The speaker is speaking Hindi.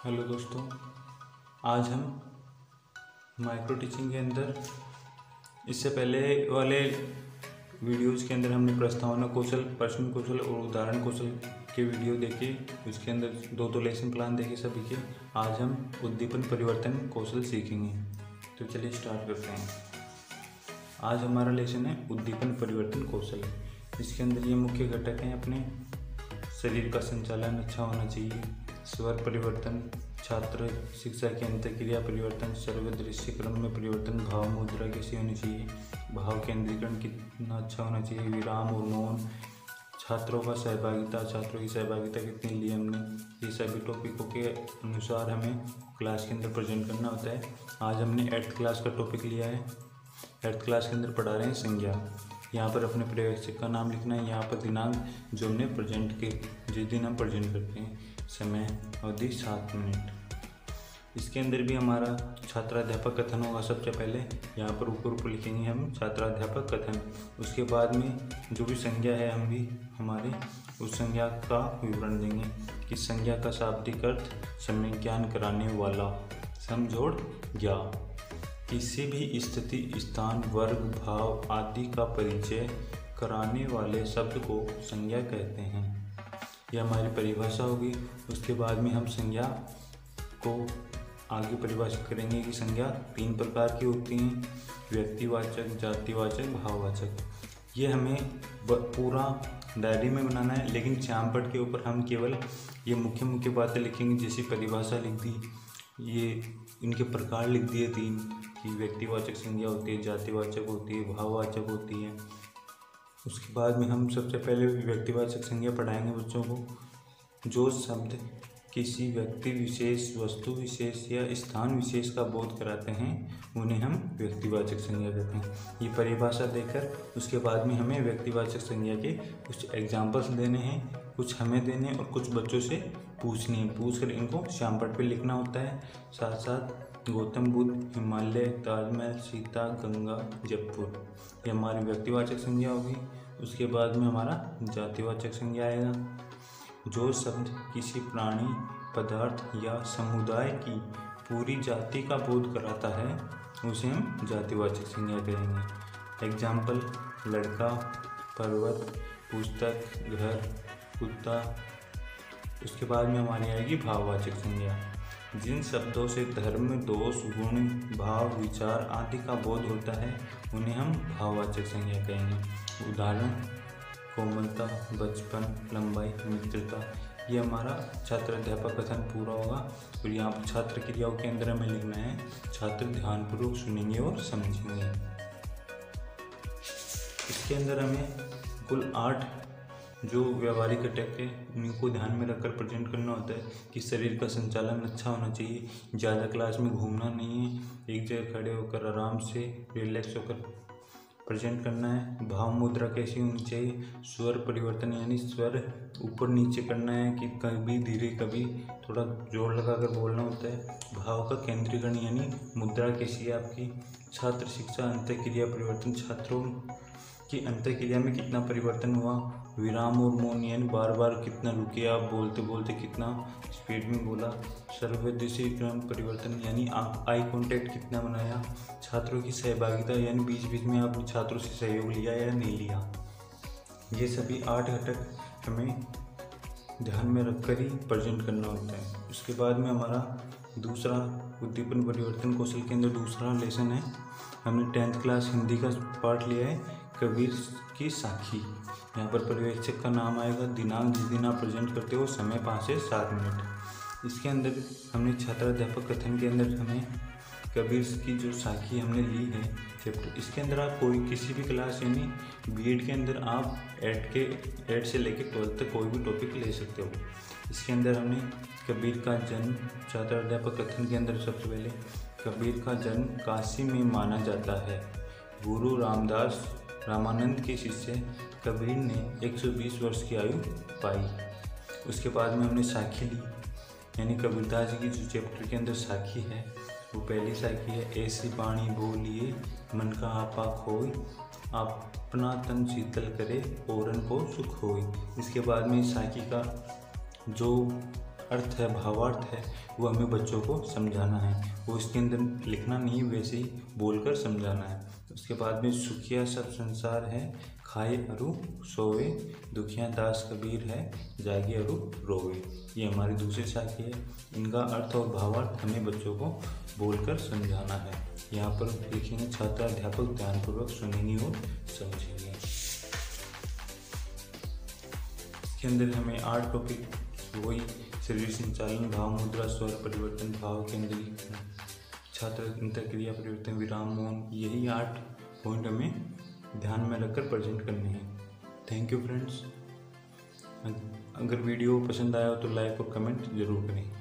हेलो दोस्तों, आज हम माइक्रो टीचिंग के अंदर इससे पहले वाले वीडियोज़ के अंदर हमने प्रस्तावना कौशल, प्रश्न कौशल और उदाहरण कौशल के वीडियो देखे। उसके अंदर दो लेसन प्लान देखे सभी के। आज हम उद्दीपन परिवर्तन कौशल सीखेंगे। तो चलिए स्टार्ट करते हैं। आज हमारा लेसन है उद्दीपन परिवर्तन कौशल। इसके अंदर ये मुख्य घटक हैं अपने शरीर का संचालन अच्छा होना चाहिए, स्वर परिवर्तन, छात्र शिक्षा की अंतःक्रिया परिवर्तन, सर्वदृश्य क्रम में परिवर्तन, भाव मुद्रा कैसी होनी चाहिए, भाव केंद्रीकरण कितना अच्छा होना चाहिए, विराम और मौन, छात्रों की सहभागिता कितनी ली हमने। ये सभी टॉपिकों के अनुसार हमें क्लास के अंदर प्रेजेंट करना होता है। आज हमने 8th क्लास का टॉपिक लिया है। 8th क्लास के अंदर पढ़ा रहे हैं संज्ञा। यहाँ पर अपने पर्यवेक्षक का नाम लिखना है। यहाँ पर दिनांक जो हमने प्रेजेंट के जिस दिन हम प्रेजेंट करते हैं, समय अवधि 7 मिनट। इसके अंदर भी हमारा छात्राध्यापक कथन होगा। सबसे पहले यहाँ पर ऊपर लिखेंगे हम छात्राध्यापक कथन। उसके बाद में जो भी संज्ञा है हम भी हमारे उस संज्ञा का विवरण देंगे कि संज्ञा का शाब्दिक अर्थ सम्यक ज्ञान कराने वाला, समझोड़ ज्ञा, किसी भी स्थिति, स्थान, वर्ग, भाव आदि का परिचय कराने वाले शब्द को संज्ञा कहते हैं। यह हमारी परिभाषा होगी। उसके बाद में हम संज्ञा को आगे परिभाषित करेंगे कि संज्ञा 3 प्रकार की होती हैं: व्यक्तिवाचक, जातिवाचक, भाववाचक। ये हमें पूरा डायरी में बनाना है, लेकिन चार्टपट के ऊपर हम केवल ये मुख्य बातें लिखेंगे। जैसी परिभाषा लिख दी, ये इनके प्रकार लिख दिए 3 कि व्यक्तिवाचक संज्ञा होती है, जातिवाचक होती है, भाववाचक होती है। उसके बाद में हम सबसे पहले व्यक्तिवाचक संज्ञा पढ़ाएंगे बच्चों को। जो शब्द किसी व्यक्ति विशेष, वस्तु विशेष या स्थान विशेष का बोध कराते हैं, उन्हें हम व्यक्तिवाचक संज्ञा कहते हैं। ये परिभाषा देकर उसके बाद में हमें व्यक्तिवाचक संज्ञा के कुछ एग्जाम्पल्स देने हैं, कुछ हमें देने और कुछ बच्चों से पूछनी है। पूछकर इनको श्यामपट पे लिखना होता है। साथ साथ गौतम बुद्ध, हिमालय, ताजमहल, सीता, गंगा, जयपुर, ये हमारी व्यक्तिवाचक संज्ञा होगी। उसके बाद में हमारा जातिवाचक संज्ञा आएगा। जो शब्द किसी प्राणी, पदार्थ या समुदाय की पूरी जाति का बोध कराता है, उसे हम जातिवाचक संज्ञा कहेंगे। एग्जाम्पल: लड़का, पर्वत, पुस्तक, घर, कुत्ता। उसके बाद में हमारी आएगी भाववाचक संज्ञा। जिन शब्दों से धर्म, दोष, गुण, भाव, विचार आदि का बोध होता है, उन्हें हम भाववाचक संज्ञा कहेंगे। उदाहरण: कोमलता, बचपन, लंबाई, मित्रता। ये हमारा छात्राध्यापक कथन पूरा होगा। और यहाँ पर छात्र क्रियाओं के अंदर हमें लिखना है: छात्र ध्यानपूर्वक सुनेंगे और समझेंगे। इसके अंदर हमें कुल 8 जो व्यवहारिक घटक है, उनको ध्यान में रखकर प्रेजेंट करना होता है कि शरीर का संचालन अच्छा होना चाहिए, ज़्यादा क्लास में घूमना नहीं है, एक जगह खड़े होकर आराम से रिलैक्स होकर प्रेजेंट करना है। भाव मुद्रा कैसी होनी चाहिए, स्वर परिवर्तन यानी स्वर ऊपर नीचे करना है कि कभी धीरे कभी थोड़ा जोर लगाकर बोलना होता है। भाव का केंद्रीकरण यानी मुद्रा कैसी है आपकी। छात्र शिक्षा अंतःक्रिया परिवर्तन, छात्रों की अंतःक्रिया में कितना परिवर्तन हुआ। विराम और मौन यानी बार बार कितना रुके आप, बोलते बोलते कितना स्पीड में बोला। सर्वदृश्य क्रम परिवर्तन यानी आप आई कांटेक्ट कितना बनाया। छात्रों की सहभागिता यानी बीच बीच में आपने छात्रों से सहयोग लिया या नहीं लिया। ये सभी 8 घटक हमें ध्यान में रखकर ही प्रेजेंट करना होता है। उसके बाद में हमारा दूसरा उद्दीपन परिवर्तन कौशल के अंदर दूसरा लेसन है। हमने 10th क्लास हिंदी का पार्ट लिया है, कबीर की साखी। यहाँ पर पर्यवेक्षक का नाम आएगा, दिनांक जिस दिन आप प्रेजेंट करते हो, समय 5 से 7 मिनट। इसके अंदर हमने छात्राध्यापक कथन के अंदर हमें कबीर की जो साखी हमने ली है चैप्टर, इसके अंदर आप कोई किसी भी क्लास यानी बीएड के अंदर आप 8 से लेकर 12 तक कोई भी टॉपिक ले सकते हो। इसके अंदर हमने कबीर का जन्म, छात्राध्यापक कथन के अंदर सबसे पहले कबीर का जन्म काशी में माना जाता है। गुरु रामानंद के शिष्य कबीर ने 120 वर्ष की आयु पाई। उसके बाद में हमने साखी ली यानी कबीरदास जी की जो चैप्टर के अंदर साखी है, वो पहली साखी है: ऐसी बाणी बोलिए मन का आपा खोई, अपना तन शीतल करे औरन को सुख होई। इसके बाद में साखी का जो अर्थ है, भावार्थ है, वो हमें बच्चों को समझाना है। वो इसके अंदर लिखना नहीं, वैसे ही बोलकर समझाना है। उसके बाद में सुखिया सब संसार है, खाए अरु सोवे, दुखिया दास कबीर है, जागे अरु रोवे। ये हमारी दूसरी साखी है। इनका अर्थ और भावार्थ हमें बच्चों को बोलकर समझाना है। यहाँ पर लिखेंगे छात्र अध्यापक ध्यानपूर्वक सुनेंगे और समझेंगे। इसके अंदर हमें 8 टॉपिक, वही शरीर संचालन, भाव मुद्रा, स्वर परिवर्तन, भाव केंद्रीय, छात्र अंतरक्रिया परिवर्तन, विराम मौन, यही 8 पॉइंट हमें ध्यान में रखकर प्रेजेंट करने हैं। Thank you friends. अगर वीडियो पसंद आया हो तो लाइक और कमेंट ज़रूर करें।